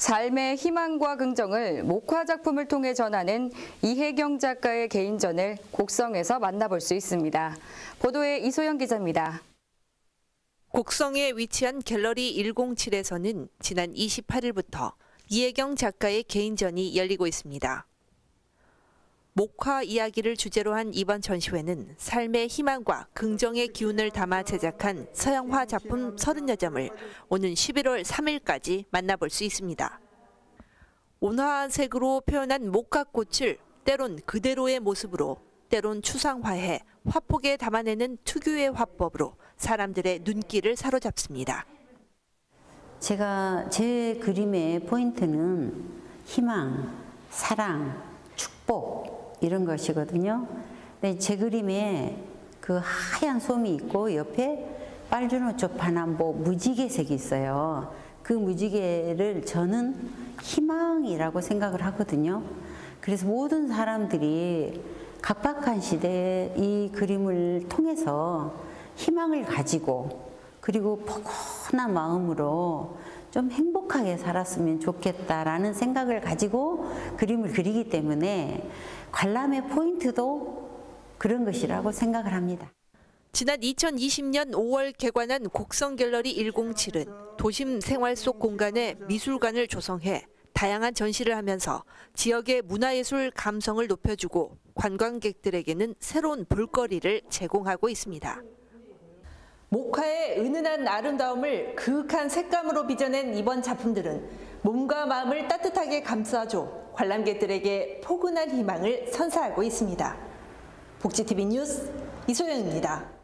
삶의 희망과 긍정을 목화 작품을 통해 전하는 이혜경 작가의 개인전을 곡성에서 만나볼 수 있습니다. 보도에 이소영 기자입니다. 곡성에 위치한 갤러리 107에서는 지난 28일부터 이혜경 작가의 개인전이 열리고 있습니다. 목화 이야기를 주제로 한 이번 전시회는 삶의 희망과 긍정의 기운을 담아 제작한 서양화 작품 30여 점을 오는 11월 3일까지 만나볼 수 있습니다. 온화한 색으로 표현한 목화꽃을 때론 그대로의 모습으로, 때론 추상화해 화폭에 담아내는 특유의 화법으로 사람들의 눈길을 사로잡습니다. 제 그림의 포인트는 희망, 사랑, 축복 이런 것이거든요. 근데 제 그림에 그 하얀 솜이 있고 옆에 빨주노초파남보 무지개색이 있어요. 그 무지개를 저는 희망이라고 생각을 하거든요. 그래서 모든 사람들이 각박한 시대에 이 그림을 통해서 희망을 가지고 그리고 포근한 마음으로 좀 행복하게 살았으면 좋겠다라는 생각을 가지고 그림을 그리기 때문에 관람의 포인트도 그런 것이라고 생각을 합니다. 지난 2020년 5월 개관한 곡성 갤러리 107은 도심 생활 속 공간에 미술관을 조성해 다양한 전시를 하면서 지역의 문화예술 감성을 높여주고 관광객들에게는 새로운 볼거리를 제공하고 있습니다. 목화의 은은한 아름다움을 그윽한 색감으로 빚어낸 이번 작품들은 몸과 마음을 따뜻하게 감싸줘 관람객들에게 포근한 희망을 선사하고 있습니다. 복지TV 뉴스 이소영입니다.